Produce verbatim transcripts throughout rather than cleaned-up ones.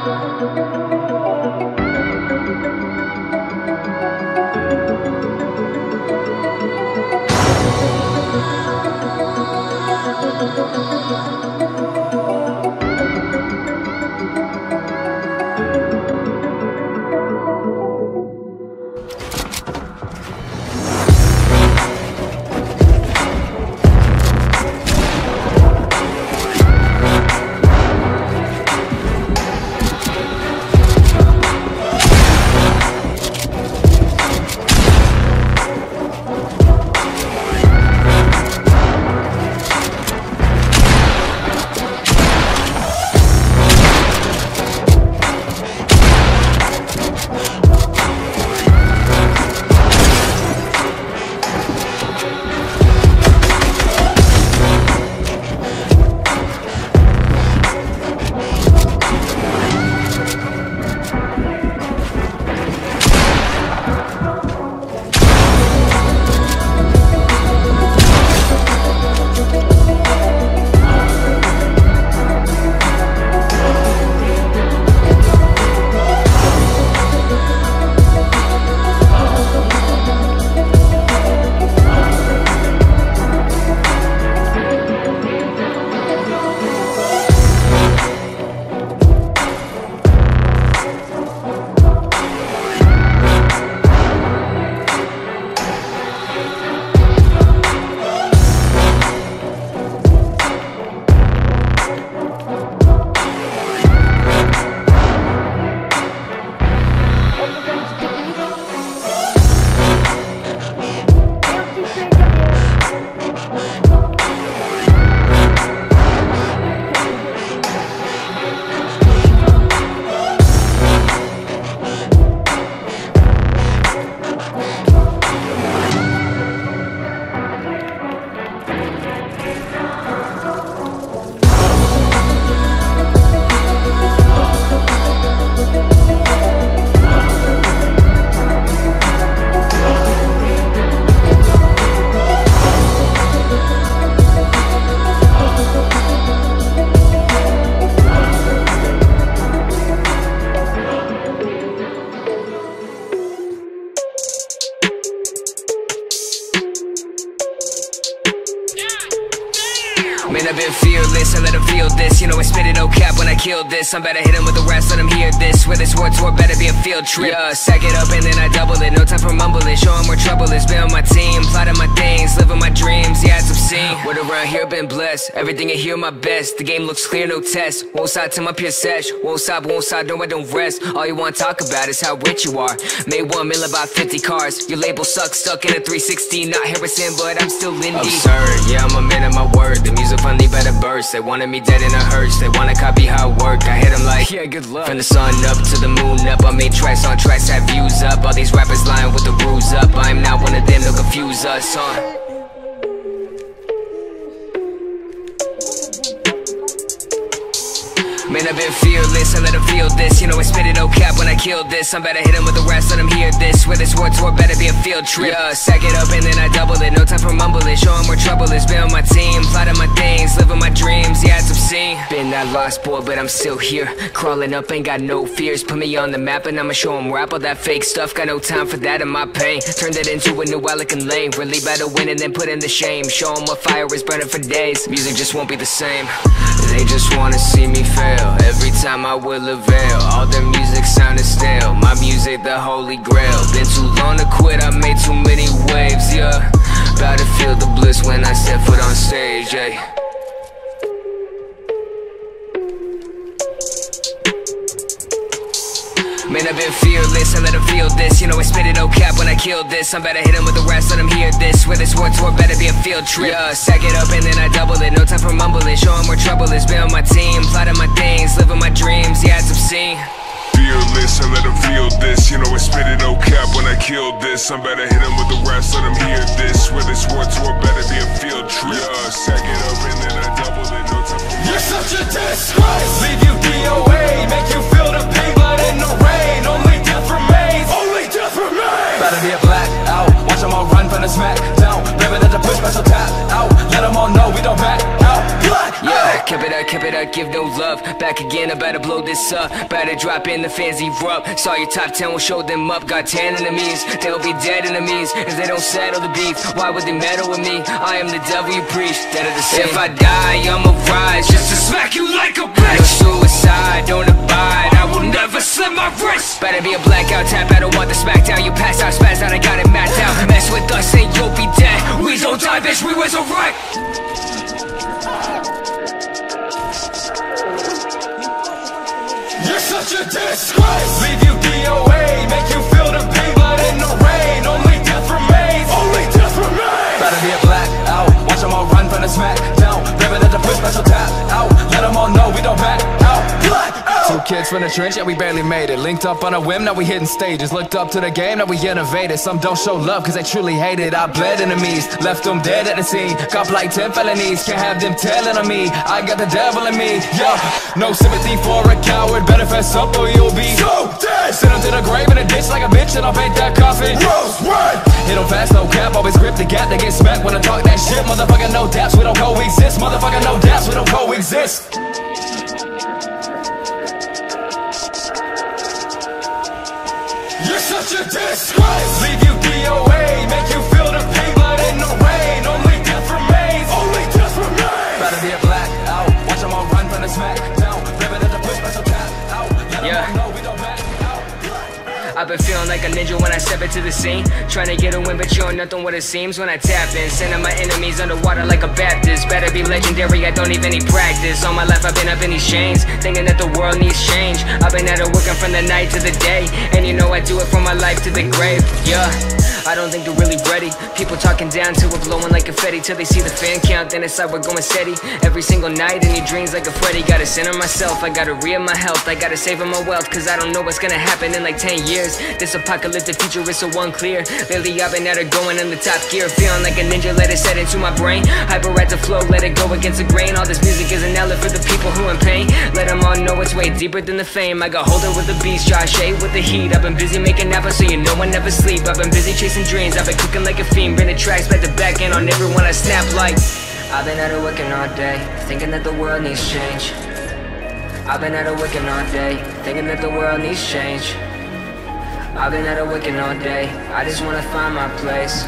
Man, I've been fearless, I let them feel this. You know I spit it, no cap when I kill this. I'm better hit them with the rest, let them hear this. Where this war tour better be a field trip. Yeah, sack it up and then I double it. No time for mumbling, show them where trouble is. Been on my team, plotting my things, living my dreams. Yeah, it's obscene. Word around here been blessed. Everything I hear my best. The game looks clear, no test. Won't stop till my peers sesh. Won't stop, won't stop, no I don't rest. All you wanna talk about is how rich you are. Made one mil, about fifty cars. Your label sucks, stuck in a three sixty. Not Harrison, but I'm still indie. Absurd, yeah, I'm a man of my word. The music finally better burst. They wanted me dead in a hearse. They wanna copy how I work. I hit them like, yeah, good luck. From the sun up to the moon up. I made tracks on tracks, had views up. All these rappers lying with the rules up. I'm not one of them, they'll confuse us, huh? Man, I've been fearless, I let them feel this. You know I spit it, no cap when I kill this. I'm better hit them with the rest, let them hear this. Where this war tour better be a field trip. Yeah, sack it up and then I double it. No time for mumbling, show them where trouble is. Been on my team, plotting my things, living my dreams. Yeah, it's obscene. Been that lost boy, but I'm still here. Crawling up, ain't got no fears. Put me on the map and I'ma show them rap. All that fake stuff, got no time for that in my pain. Turned it into a new Alec lane. Really better win and then put in the shame. Show them what fire is burning for days. Music just won't be the same. They just wanna see me fail. Every time I will avail. All their music sounded stale. My music the holy grail. Been too long to quit, I made too many waves, yeah. About to feel the bliss when I step foot on stage, yeah. Man, I've been fearless, I let them feel this. You know I spit it, no cap when I kill this. I'm better hit them with the rest, let them hear this. Where this war tour better be a field trip. Yeah, sack it up and then I double it. No time for mumbling, show them where trouble is. Been on my team, plotting my things, living my dreams. Yeah, it's obscene. Fearless, I let them feel this. You know I spit it, no cap when I kill this. I'm better hit them with the rest, let them hear this. Where this war tour better be a field trip. Yeah, sack it up and then I double it. No time for You're such a disgrace. Leave you D O A, make you feel the pain, blood in the rain. Only death remains. Only death remains. Better be a blackout. Watch them all run from the smack down. Never let the push special tap out. Let them all know we don't back out. Black yeah, kept it, I keep it up, give no love. Back again, I better blow this up. Better drop in, the fans erupt. Saw your top ten, we'll show them up. Got ten enemies, they'll be dead enemies if they don't settle the beef. Why would they meddle with me? I am the devil you preach, dead of the sin. If I die, I'ma rise just to smack you like a bitch. No suicide, don't abide, I will never slit my wrist. Better be a blackout tap, I don't want the smackdown. You pass out, spaz out, I got it mapped out. Mess with us and you'll be dead. We don't die, bitch, we resurrect. You're such a disgrace. Leave you D O A, make you feel the pain, blood in the rain. Only death remains, only death remains. Better be a blackout, watch them all run from the smack down. Ribbon at the push, special tap out. Let them all know we don't back out. Black out. Two kids from the trench, yeah we barely made it. Linked up on a whim, now we hitting stages. Looked up to the game, now we innovated. Some don't show love cause they truly hate it. I bled enemies, left them dead at the scene. Cop like ten felonies, can't have them telling on me. I got the devil in me, yeah. No sympathy for a coward, better fess up or you'll be so dead. Send them to the grave in a ditch like a bitch and I'll paint that coffin rose red. It don't pass, no cap, always grip the gap. They get smacked when I talk that shit. Motherfucker, no daps, we don't coexist. Motherfucker, no daps, we don't coexist. You're such a disgrace. Leave you D O A, make you feel the pain, blood in the rain. Only death remains, only death remains. Better be a blackout, watch them all run from the smack down. Ribbon at the push, special tap out. Let Yeah. them all know we don't back out. I've been feeling like a ninja when I step into the scene. Trying to get a win, but you're nothing what it seems when I tap in. Sending my enemies underwater like a Baptist. Better be legendary, I don't need any practice. All my life I've been up in these chains, thinking that the world needs change. I've been at it working from the night to the day, and you know I do it from my life to the grave, yeah. I don't think they're really ready. People talking down till we're blowing like confetti. Till they see the fan count, then it's like we're going steady. Every single night in your dreams like a Freddy. Gotta center myself, I gotta re my health. I gotta save my wealth, cause I don't know what's gonna happen in like ten years. This apocalyptic future is so unclear. Lately I've been at it going in the top gear. Feeling like a ninja, let it set into my brain. Hyperactive flow, let it go against the grain. All this music is an outlet for the people who in pain. Let them all know it's way deeper than the fame. I got hold it with the beast, Josh A with the heat. I've been busy making apples so you know I never sleep. I've been busy chasing dreams, I've been cooking like a fiend. Been tracks back to back and on everyone I snap like. I've been at it working all day, thinking that the world needs change. I've been at it working all day, thinking that the world needs change. I've been at it working all day, I just wanna find my place.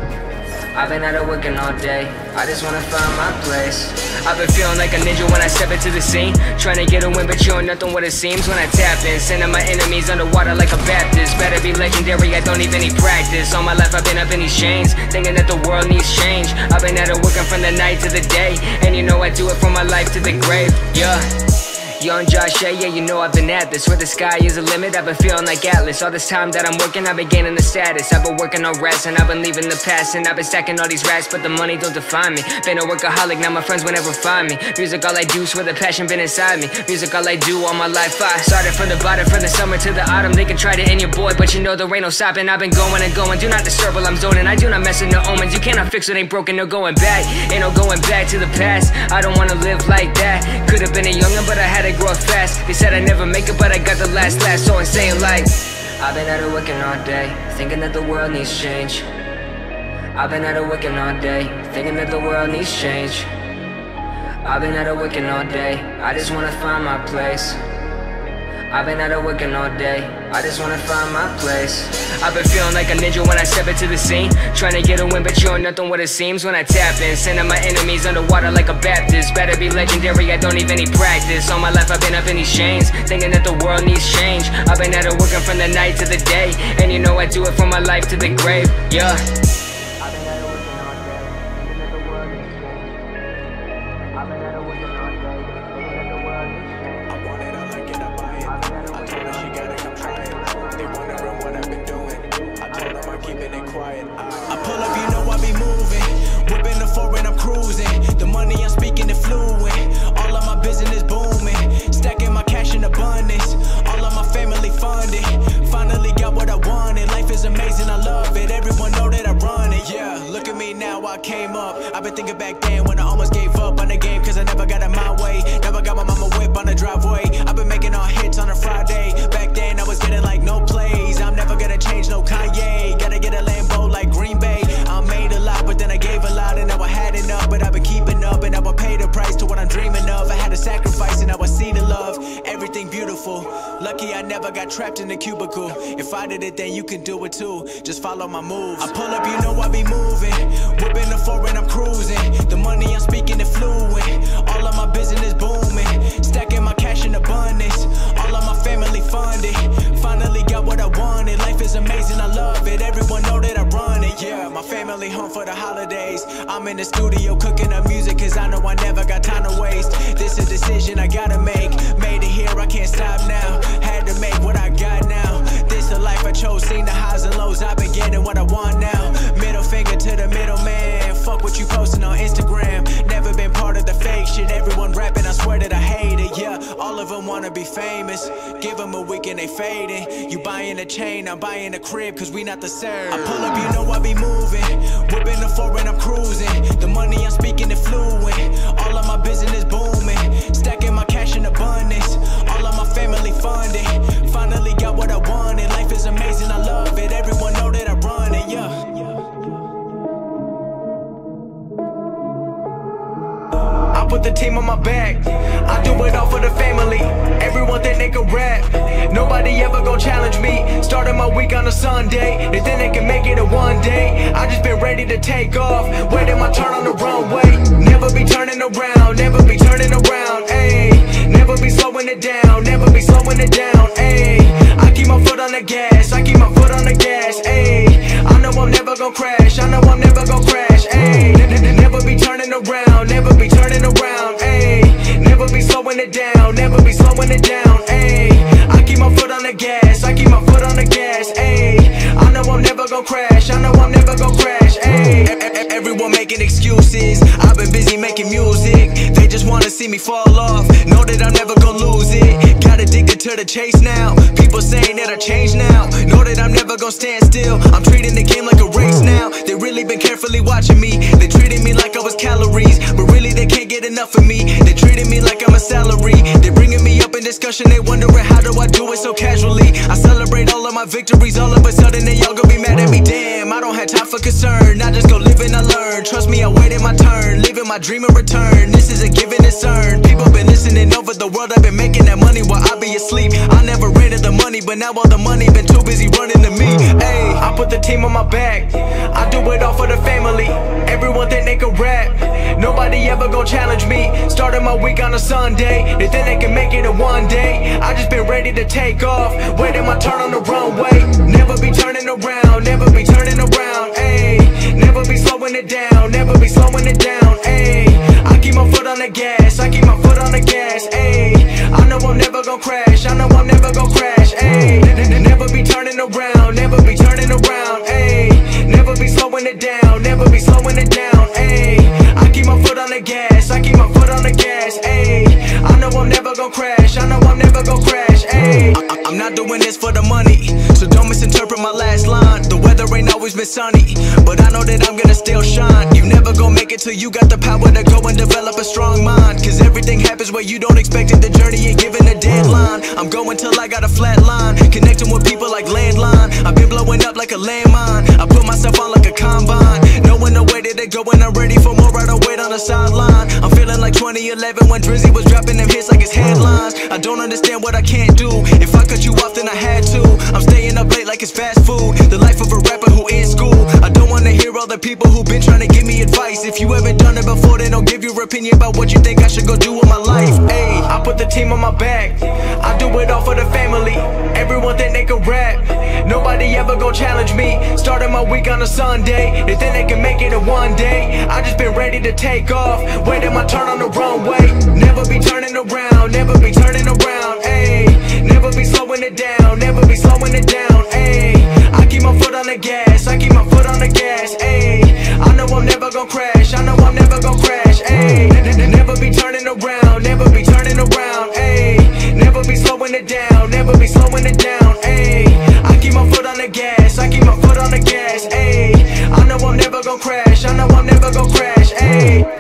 I've been at it working all day, I just wanna find my place. I've been feeling like a ninja when I step into the scene. Trying to get a win, but you're nothing what it seems when I tap in. Sending my enemies underwater like a Baptist. Better be legendary, I don't even need practice. All my life I've been up in these chains, thinking that the world needs change. I've been at it working from the night to the day, and you know I do it from my life to the grave, yeah. Young Josh A, yeah, you know I've been at this. Where the sky is a limit, I've been feeling like Atlas. All this time that I'm working, I've been gaining the status. I've been working on rest, and I've been leaving the past. And I've been stacking all these racks, but the money don't define me. Been a workaholic, now my friends will never find me. Music all I do, swear the passion been inside me. Music all I do, all my life I started from the bottom, from the summer to the autumn. They can try to end your boy, but you know there ain't no stopping. I've been going and going, do not disturb while I'm zoning. I do not mess with no omens, you cannot fix what ain't broken, no going back. Ain't no going back to the past, I don't wanna live like that. Could've been a youngin', but I had to grow up fast. They said I'd never make it, but I got the last laugh. So insane like I've been at it working all day, thinking that the world needs change. I've been at it working all day, thinking that the world needs change. I've been at it working all day, I just wanna find my place. I've been at it working all day, I just wanna find my place. I've been feeling like a ninja when I step into the scene. Trying to get a win, but you're nothing what it seems when I tap in. Sending my enemies underwater like a Baptist. Better be legendary, I don't even need practice. All my life I've been up in these chains, thinking that the world needs change. I've been at it working from the night to the day, and you know I do it from my life to the grave, yeah. I've been at it working all day, thinking that the world needs change. I've been at it working all day, thinking that the world needs change. I want it, I like it, I buy it. I told her she gotta come try it. They wondering what I've been doing. I told them I'm keeping it quiet. I pull up, you know I be moving. Whipping the foreign, I'm cruising. The money I'm speaking is fluent. All of my business booming. Stacking my cash in abundance. All of my family funded. Finally got what I wanted. Life is amazing, I love it. Everyone know that I run it. Yeah, look at me now, I came up. I've been thinking back then when I almost gave up on the game, cause I never got it my way. Never got my mama whip on the driveway. I've been making all hits on a Friday. Back then I was getting like no plays. I'm never gonna change, no Kanye. Gotta get a Lambo like Green Bay. I made a lot, but then I gave a lot, and now I had enough. But I've been keeping up, and now I pay the price to what I'm dreaming of. I had to sacrifice fool. Lucky I never got trapped in the cubicle. If I did it, then you can do it too. Just follow my moves. I pull up, you know I be moving. Whipping the foreign, I'm cruising. The money I'm speaking is fluent. All of my business booming. Stacking my cash in abundance. All of my family funded. Finally got what I wanted. Life is amazing, I love it. Everyone know that I run it. Yeah, my family home for the holidays. I'm in the studio cooking up music, cause I know I never got time to waste. This is a decision I gotta make. Made it here, I can't stop now. Had to make what I got now. This the life I chose, seen the highs and lows. I've been getting what I want now. Middle finger to the middleman. Fuck what you posting on Instagram. Never been part of the fake shit. Everyone rapping, I swear that I hate it. Yeah, all of them wanna be famous. Give them a week and they fading. You buying a chain, I'm buying a crib, cause we not the same. I pull up, you know I be moving. Whipping the foreign, I'm cruising. The money I'm speaking is fluent. All of my business booming. Stacking my cash in abundance. All of my family funded. Finally got what I wanted. Life is amazing, I love it. Everyone know that I run it, yeah. I put the team on my back. I do it all for the family. Everyone think they can rap. Nobody ever gon' challenge me. Started my week on a Sunday. They think they can make it in one day. I just been ready to take off. Waiting my turn on the runway. Never be turning around. Never be turning around. Ayy. Never be slowing it down. Never be slowing it down. Ayy. I keep my foot on the gas. I keep my foot on the gas. Ayy. I know I'm never gon' crash. I know I'm never gon' crash. Ayy. Never be turning around. Never be turning around. Ayy. Never be slowing it down. Never be slowing it down. Ayy. I keep my foot on the gas. I keep my foot on the gas. Ayy. I know I'm never gon' crash. I know I'm never gon' crash. Ayy. Everyone making excuses. I've been busy making music. They just wanna see me fall off. Know that I'm never gon' lose it. Got addicted to the chase now. People saying that I changed now. Know that I'm never gon' stand still. I'm treating the game like a race now. They really been carefully watching me. They treated me like I was calories, but really they can't get enough of me. They treated me like I'm a salary. They bringing me up in discussion. They wondering how do I do it so casually. I celebrate all of my victories. All of a sudden they all gon' be mad at me. Damn, I don't have time for concern. I just go live and I learn. Trust me, I waited my turn. Living my dream in return. This is a given, it's earned. People been listening over the world. I've been making that money while I be asleep. I never rented the money, but now all the money been too busy running to me. Ayy, I put the team on my back. I do it all for the family. Everyone think they can rap. Nobody ever gon' challenge me. Started my week on a Sunday. They think they can make it in one day. I just been ready to take off. Waiting my turn on the runway. Never be turning around. Never be turning around. Ayy, never be slowing it down. Never be slowing it down. Ayy, I keep my foot on the gas. I keep my foot on the gas. Ayy, I know I'm never gon' crash. I know I'm never gon' crash. Ayy, never be turning around. Never be turning around. Ayy, never be slowing it down. Never be slowing it down. Ayy, I keep my foot on the gas. I keep my foot on the gas. Ayy, I know I'm never gon' crash. I know I'm never gon' crash. Ayy, I'm not doing this for the money, so don't misinterpret my last line. The weather ain't always been sunny, but I know that I'm gonna still shine. You never gon' make it till you got the power to go and develop a strong mind. Cause everything happens where you don't expect it. The journey ain't given a deadline. I'm going till I got a flat line. Connecting with people like landline. I've been blowing up like a landmine. I put myself on like a combine. Knowing the way that they go and I'm ready for more. I don't wait on the sideline. I'm feeling like twenty eleven when Drizzy was dropping them hits like his headlines. I don't understand what I can't do. If I cut you off then I had to. I'm staying up late like it's fast food. The life of a rapper who in school. I don't wanna hear all the people who been trying to give me advice. If you haven't done it before, then don't give your opinion about what you think I should go do with my life. Ayy, I put the team on my back. I do it all for the family. Everyone think they can rap. Nobody ever gon' challenge me. Started my week on a Sunday. They think they can make it in one day. I just been ready to take off. Waiting my turn on the runway. Never be turning around. Never be turning around. Ayy, never be slowing it down. Never be slowing it down. Ayy, I keep my foot on the gas. I keep my foot on the gas. Ayy, I know I'm never gon' crash. I know I'm never gon' crash. Ayy, never be turning around. Never be turning around. Ayy, never be slowing it down. Never be slowing it down. Ayy, I keep my foot on the gas. I keep my foot on the gas. Ayy, I know I'm never gon' crash. I know I'm never gon' crash. Ayy.